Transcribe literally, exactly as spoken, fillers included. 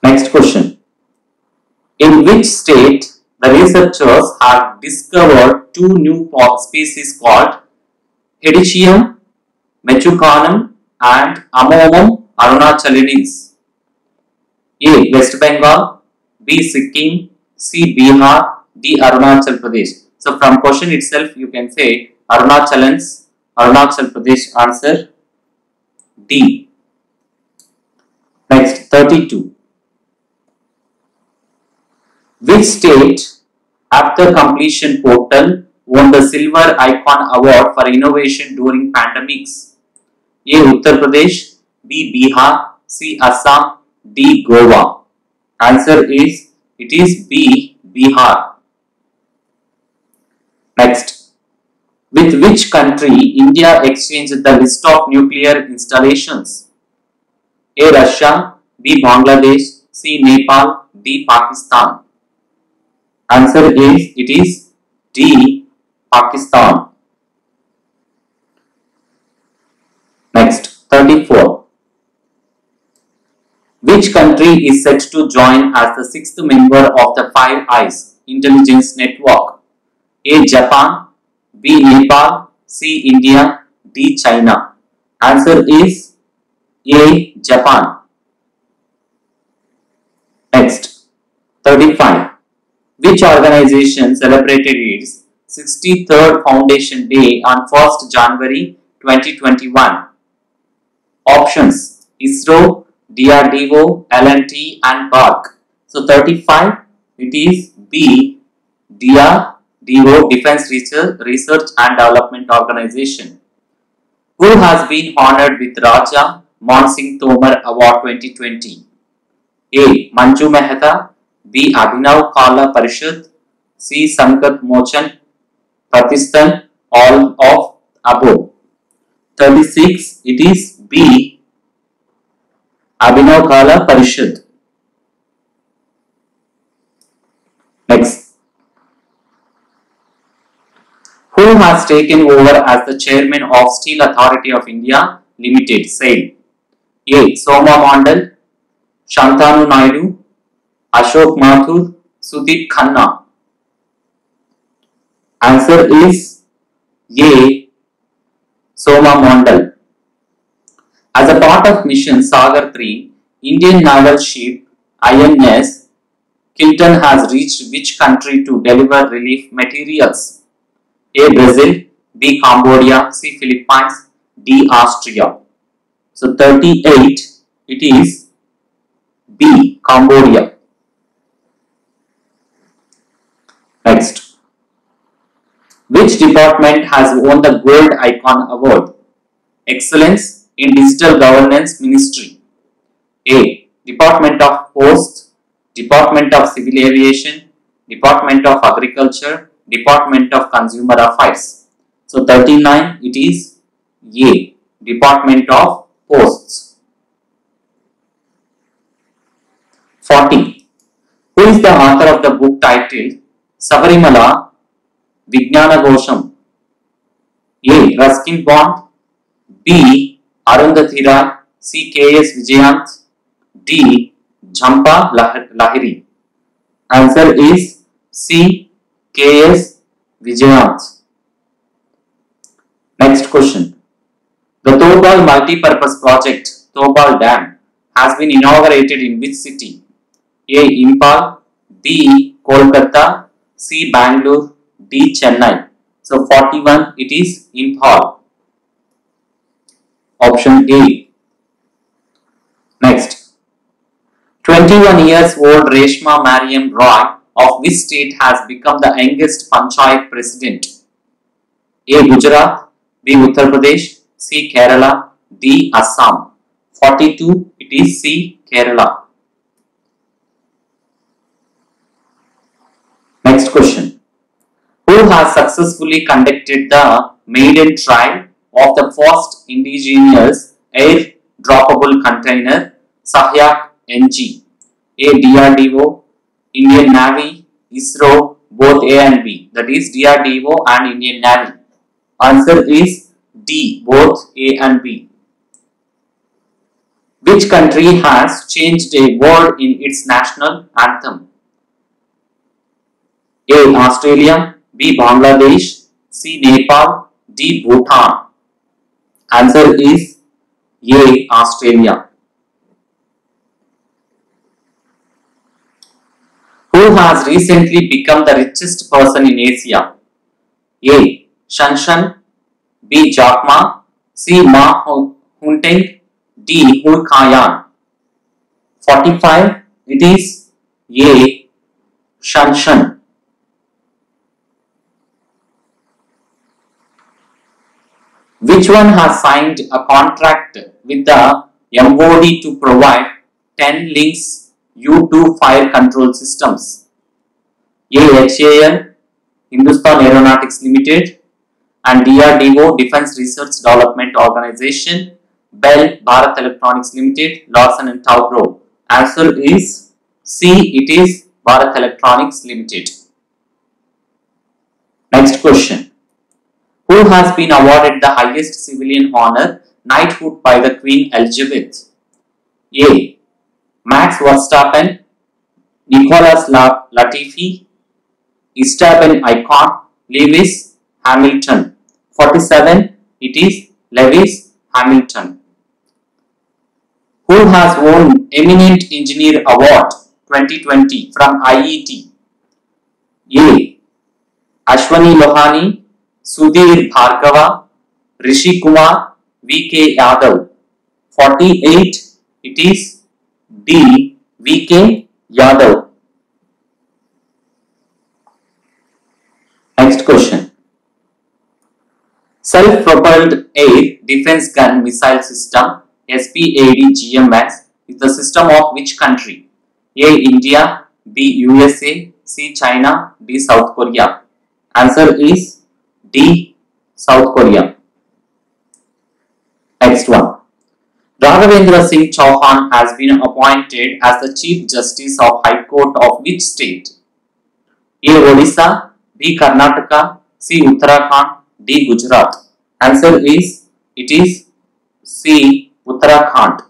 Next question. In which state the researchers have discovered two new species called Hedychium mechucanum and Amomum arunachalensis? A. West Bengal, B. Sikkim, C. Bihar, D. Arunachal Pradesh. So from question itself you can say Arunachalans, Arunachal Pradesh. Answer D. Next, thirty-two. Which state after completion portal won the Silver Icon Award for innovation during pandemics? A. Uttar Pradesh, B. Bihar, C. Assam, D. Goa. Answer is, it is B. Bihar. Next, with which country India exchanged the list of nuclear installations? A. Russia, B. Bangladesh, C. Nepal, D. Pakistan. Answer is, it is D. Pakistan. Next, thirty-four. Which country is set to join as the sixth member of the Five Eyes Intelligence Network? A. Japan, B. Nepal, C. India, D. China. Answer is A. Japan. Next, thirty-five. Which organization celebrated its sixty-third Foundation Day on first January twenty twenty-one? Options: ISRO, D R D O, L and T and B A R C. So thirty-five, it is B. D R D O, Defense Research, Research and Development Organization. Who has been honored with Raja Mansingh Tomar Award twenty twenty? A. Manju Mehta, B. Abhinav Kala Parishad, C. Sankat Mochan Pratishthan, all of above. thirty-six, it is B. Abhinav Kala Parishad. Next. Who has taken over as the chairman of Steel Authority of India Limited, SAIL? A. Soma Mandal, Shantanu Naidu, Ashok Mathur, Sudeep Khanna. Answer is A. Soma Mandal. As a part of mission Sagar three, Indian naval ship I N S Kilton has reached which country to deliver relief materials? A. Brazil, B. Cambodia, C. Philippines, D. Austria. So thirty-eight, it is B. Cambodia. Next. Which department has won the Gold Icon Award? Excellence in Digital Governance Ministry. A. Department of Posts, Department of Civil Aviation, Department of Agriculture, Department of Consumer Affairs. So thirty-nine, it is A. Department of Posts. forty. Who is the author of the book titled Sabarimala Vijnana Gosham? A. Ruskin Bond, B. Arundhati Roy, C. K S Vijayanth, D. Jhampa Lahiri. Answer is C. K S Vijayanth. Next question. The Thorbal Multi-Purpose Project, Thorbal Dam, has been inaugurated in which city? A. Impal, B. Kolkata, C. Bangalore, D. Chennai. So forty-one, it is Impal. Option A. Next. twenty-one years old Reshma Mariam Roy of which state has become the youngest Panchayat President? A. Gujarat, B. Uttar Pradesh, C. Kerala, D. Assam. forty-two, it is C. Kerala. Next question. Who has successfully conducted the maiden trial of the first indigenous air droppable container Sahyak N G? A. D R D O, Indian Navy, ISRO, both A and B. That is D R D O and Indian Navy. Answer is D, both A and B. Which country has changed a word in its national anthem? A. Australia, B. Bangladesh, C. Nepal, D. Bhutan. Answer is A. Australia. Who has recently become the richest person in Asia? A. Shan Shan, B. Jack Ma, C. Ma Hunteng, D. Hu Kaiyan. forty-five. It is A. Shan Shan. Which one has signed a contract with the M O D to provide ten Lynx U two fire control systems? A. H A L, Hindustan Aeronautics Limited, and D R D O, Defense Research Development Organization, Bell, Bharat Electronics Limited, Larsen and Toubro. Answer is C. It is Bharat Electronics Limited. Next question. Who has been awarded the highest civilian honor, knighthood, by the Queen Elizabeth? A. Max Verstappen, Nicholas Latifi, Esteban Ocon, Lewis Hamilton. forty-seven. It is Lewis Hamilton. Who has won Eminent Engineer Award twenty twenty from I I T? A. Ashwani Lohani, Sudhir Bhargava, Rishi Kumar, V K Yadav. forty-eight. It is D. V K Yadav. Next question. Self-propelled Air Defense Gun Missile System S P A D G M S is the system of which country? A. India, B. U S A, C. China, D. South Korea. Answer is D. South Korea. Next one. Raghavendra Singh Chauhan has been appointed as the Chief Justice of High Court of which state? A. Odisha, B. Karnataka, C. Uttarakhand, D. Gujarat. Answer is, it is C. Uttarakhand.